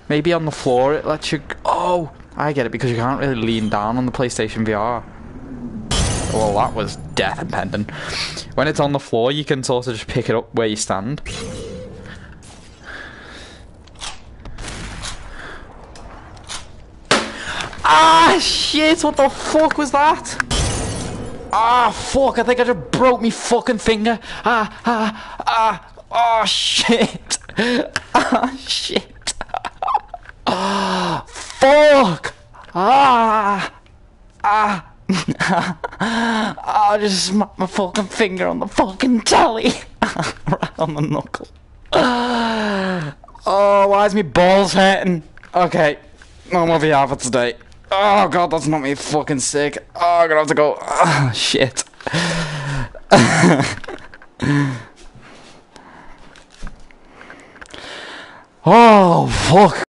Maybe on the floor it lets you... Oh, I get it, because you can't really lean down on the PlayStation VR. Well, that was death impending. When it's on the floor, you can sort of just pick it up where you stand. Ah, shit, what the fuck was that? Ah, fuck, I think I just broke me fucking finger. Oh, shit. Ah, shit. Ah, fuck. I just smacked my fucking finger on the fucking telly. Right on the knuckle. Oh, why is my balls hurting? Okay, no more VR for today. Oh god, that's not me fucking sick. Oh, I'm gonna have to go. Oh, shit. Oh, fuck.